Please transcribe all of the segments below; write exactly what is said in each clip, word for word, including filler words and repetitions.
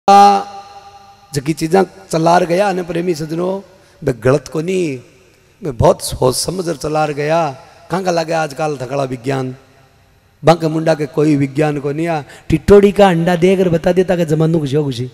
जकी चीज़ा चला गया ने प्रेमी सजनों मैं गलत को नहीं, मैं बहुत सोच समझ चला गया। कहाँ का लगे आजकल थकड़ा विज्ञान बंक मुंडा के कोई विज्ञान को नहीं आ टिटोड़ी का अंडा देकर बता देता कि जमानू खुशी हो खुशी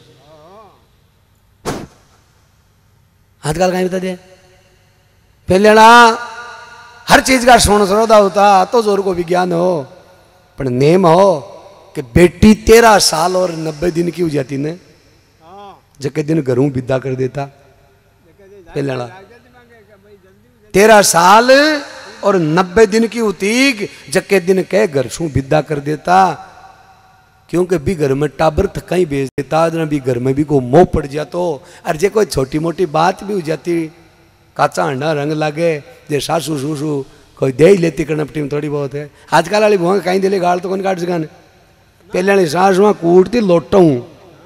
आजकल कहीं बता दे पहले ना हर चीज का सोन सरोदा होता तो जोर को विज्ञान हो पर नेम हो कि बेटी तेरह साल और नब्बे दिन की हो जाती ने जके दिन घरों विदा कर देता पहले ना तेरह साल और नब्बे दिन की होती जके दिन कह घर शू विदा कर देता क्योंकि भी घर में टाबर थका ही बेच देता भी घर में भी को मोह पड़ जातो और जे कोई छोटी मोटी बात भी हो जाती काचा अंडा रंग लागे जे सासू सूसू कोई दे ही लेती कनपटी में थोड़ी बहुत है। आजकल वाली भुआ कहीं दिले गाल तो कौन काट सका पहले वाली सास वहां कूटती लोटा हूं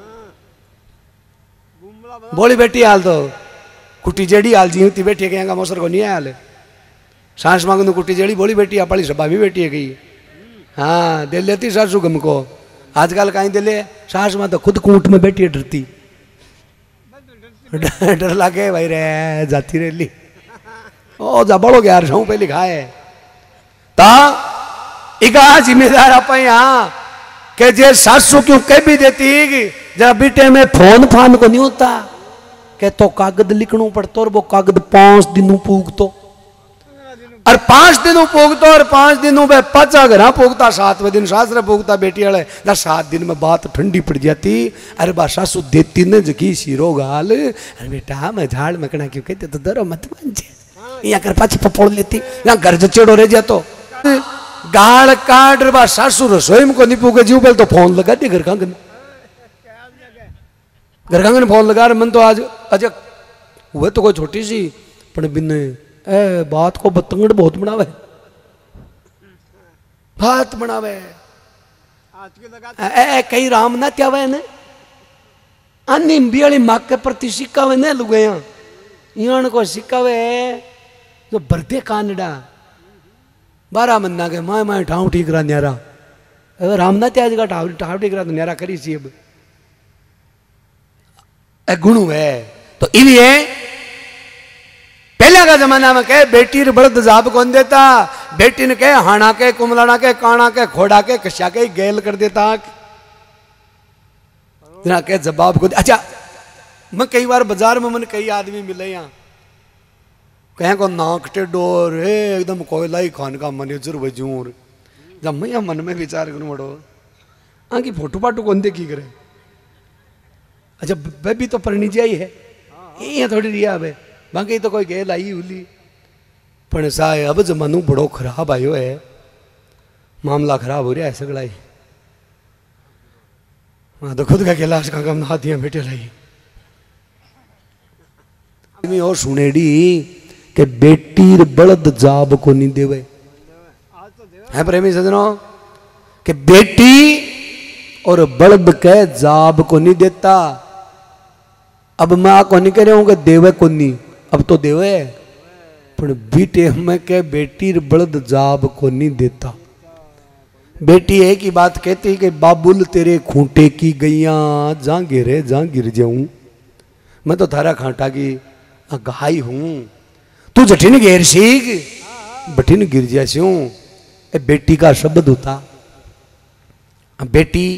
बोली बेटी हाल तो कुटी जड़ी हाल जी होती बैठी है मौसर को नहीं हाल सास मांग कुटी जड़ी बोली बेटी अपनी सभा भी बैठी है गई हाँ दे लेती सासू गम को। आजकल कहीं दिले सास मां तो खुद कूट में बैठी है डरती डर लागे भाई रे जाती रेली ओ जा बड़ो यार छू पे लिखा है ता इका जिम्मेदार आप यहाँ के जे सासू क्यों कह भी देती जरा बेटे में फोन फान को नहीं होता के तो कागज लिखना पड़ता और वो कागज पांच दिनों पूग तो और पांच दिनों पोगता और पांच दिनों में पचा घर पोगता सातवें दिन सासरे पोगता बेटी वाले ना सात दिन में बात ठंडी पड़ जाती। अरे बा सासू देती ने जकी सीरो गाल अरे बेटा मैं झाड़ मकना क्यों कहते तो डरो मत मान या कर पाछी पपोड़ लेती या घर जचेड़ो रह जातो गाल काट बा सासू रसोई में को नहीं पूगे जीव पहले तो फोन लगा दी घर कांगन घर कांगन फोन लगा रहे मन तो आज अजय हुए तो कोई छोटी सी पर बिन ए बात को बतंगड़ बहुत बनावे बात बनावे ए कई राम ना क्या वे ने अनिम्बी वाली माँ के प्रति सिक्कावे ने लुगे यहाँ को सिक्कावे जो बरदे कानडा बारह मन्ना के माए माए ठाव ठीक रहा न्यारा राम ना त्याज का ठाव ठाव ठीक रहा तो न्यारा करी सी अब ए गुणु है तो इलिए पहले का जमाना में कहे बेटी बड़द जाब कौन देता बेटी ने कहे हाना के कुमलाना के काना के खोड़ा के कश्या के गैल कर देता के जवाब को अच्छा मैं कई बार बाजार में मन कई आदमी मिले यहाँ कहें को नाक टेडोर एकदम कोयला ही खान का मैनेजर वजूर जब मैं यहाँ मन में विचार करूँ बड़ो आगे फोटो फाटो कौन देखी करे अच्छा वह भी तो परिणिजिया ही है ये थोड़ी रिया है बाकी तो कोई गेल आई उली पर सा अब जमानू बड़ो खराब आयो है मामला खराब हो रहा है सगड़ा ही हाँ तो खुद का कैलाश का कम ना दिया बेटे लाई और सुनेडी के बेटी बड़द जाब को नहीं देवे है प्रेमी सजनों के बेटी और बड़द के जाब को नहीं देता। अब मैं को नहीं कह रहा हूं कि देवे को नहीं अब तो देवे पर बीटे में के बेटी बड़द जाब को नहीं देता। बेटी एक ही बात कहती कि बाबुल तेरे खूंटे की गैया जा गिरे जा गिर जाऊं मैं तो थारा खांटा की गाय हूं तू जठिन घेर सीख बठिन गिर जास्यूं ए बेटी का शब्द होता। बेटी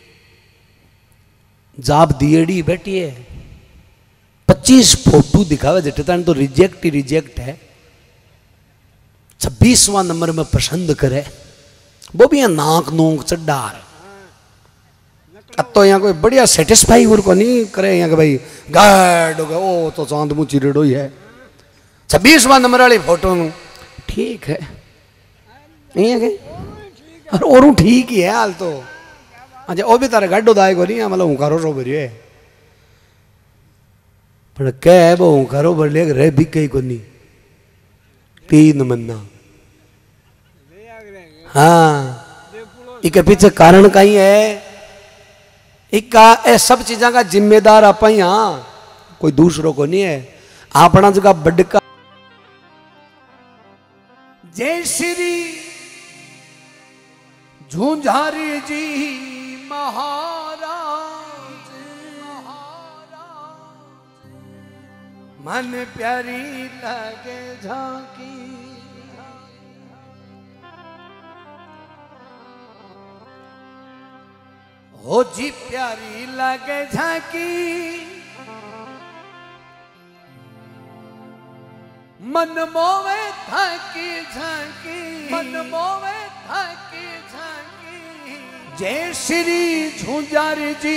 जाब दिएड़ी बेटी है पच्चीस फोटो दिखावे जटता तो रिजेक्ट ही रिजेक्ट है। छब्बीसवां नंबर में पसंद करे वो भी नाक नूक चड्डार अब तो यहाँ कोई बढ़िया सेटिस्फाई को नहीं करे यहाँ के भाई गाड हो गया ओ तो चांद मुँह चिरेड़ो ही है। छब्बीसवां नंबर वाली फोटो ठीक है और और ठीक ही है हाल तो अच्छा वो भी तारा गाडो दाए को नहीं है मतलब हुकारो रो भरियो है पर कह वो हुकारो भर ले रह भी कहीं को नहीं तीन मन्ना हाँ इके पीछे कारण कहीं है इका ए सब चीजा का जिम्मेदार आप यहाँ कोई दूसरों को नहीं है अपना जगह बड़का जय श्री झुंझारी जी महाराज मन प्यारी लगे झांकी। हो जी प्यारी लगे झांकी, मन मोवे थाकी झांकी, मन मोवे थाकी झांकी। जय श्री झुंझार जी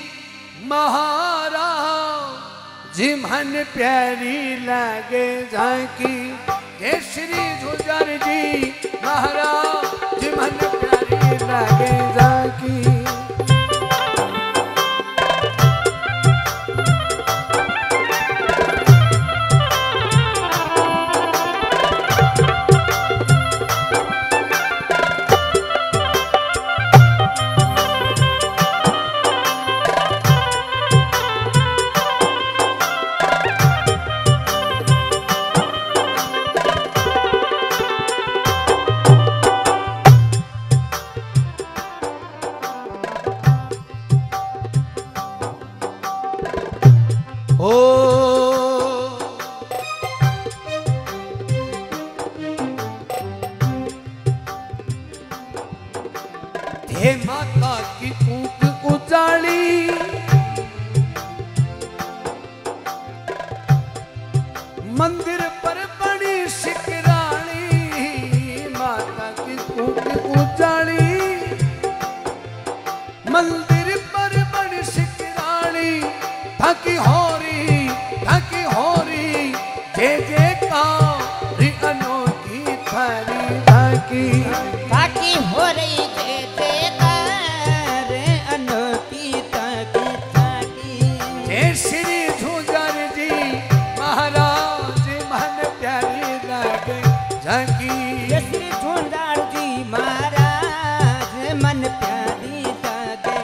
महाराज जी मन प्यारी लगे झांकी। जय श्री झुंझार जी महाराज जी मन प्यारी लगे झांकी। हे माता की ऊँट उजाड़ी, मंदिर पर बड़ी शिकरानी। माता की ऊँट उजाड़ी, मंदिर पर बड़ी शिकरानी। थाकी होरी थाकी होरी जय जय कारी अनोखी थारी थाकी। थाकी हो रही श्री झुंझार जी महाराज मन प्यारी लगे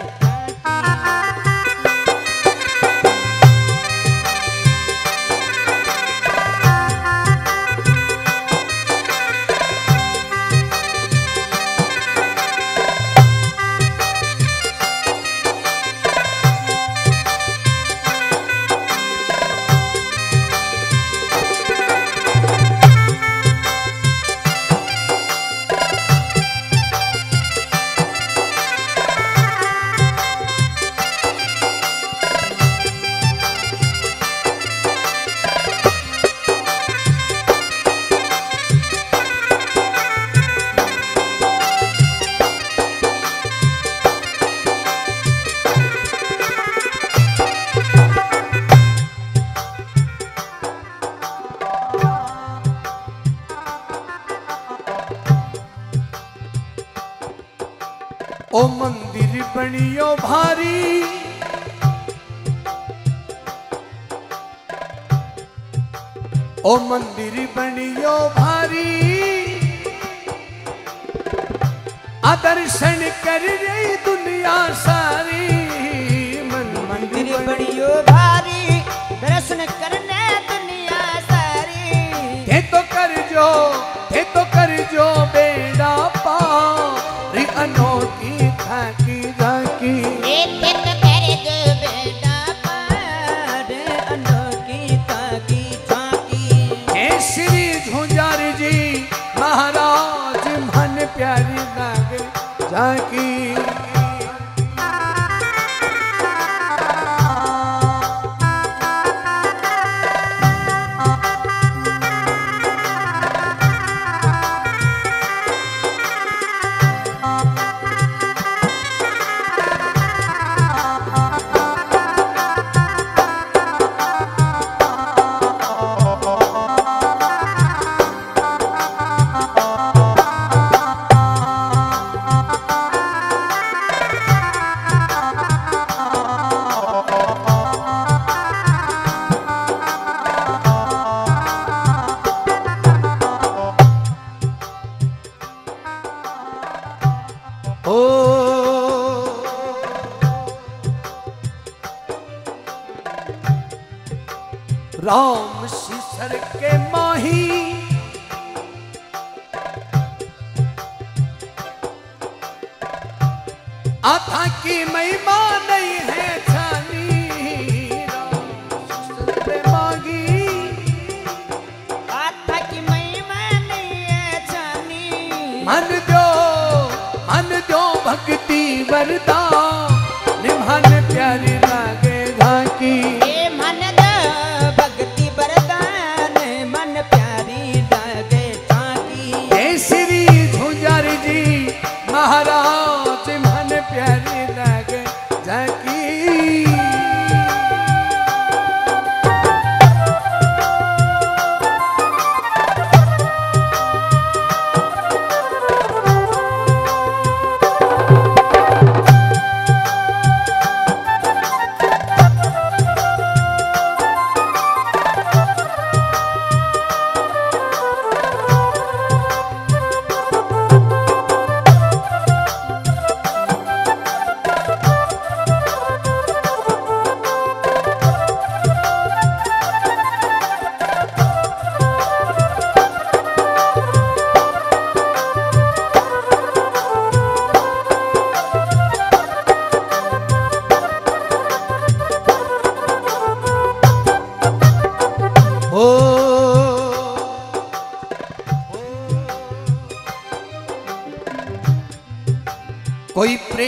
ओ मंदिर बनियो भारी, ओ मंदिर बनियो भारी। आदर्शन कर रही दुनिया सारी। मन मंदिर बड़ियो भारी, दर्शन करने दुनिया सारी। थे तो कर जो थे तो कर जो बेड़ा पारी अनोखी थाकी झांकी। थे तो कर जो बेड़ा पार अनोखी थाकी झांकी। हे श्री झुंझार जी महाराज मन प्यारी लगे झांकी। राम शीसर के माही आथा की महिमा नहीं है जानी। राम शीसर के माही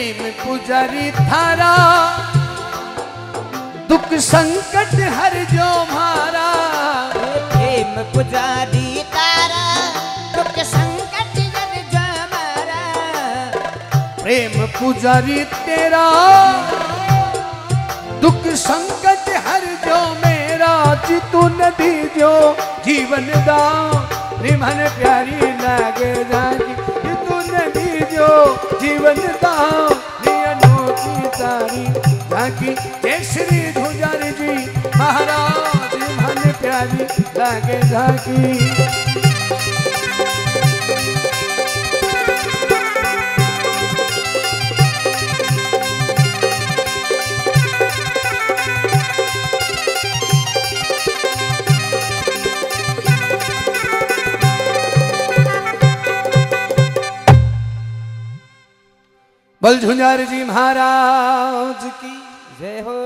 प्रेम पुजारी थारा दुख संकट हर जो मारा। प्रेम पुजारी तारा दुख संकट हर जो मारा। प्रेम पुजारी तेरा दुख संकट हर जो मेरा। चितू नदी जो जीवन दाओ रिमन प्यारी लागे जागी। चितू नदी जो जीवन दाओ अनोखी तारी जागी। जय श्री धुजारी जी महाराज मन प्यारी लागे जागी। बल झुंझार जी महाराज की जय हो।